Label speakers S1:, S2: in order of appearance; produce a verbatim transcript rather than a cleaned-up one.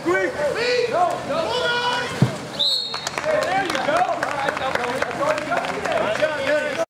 S1: Agree? Lead! No, no. There you go. All right,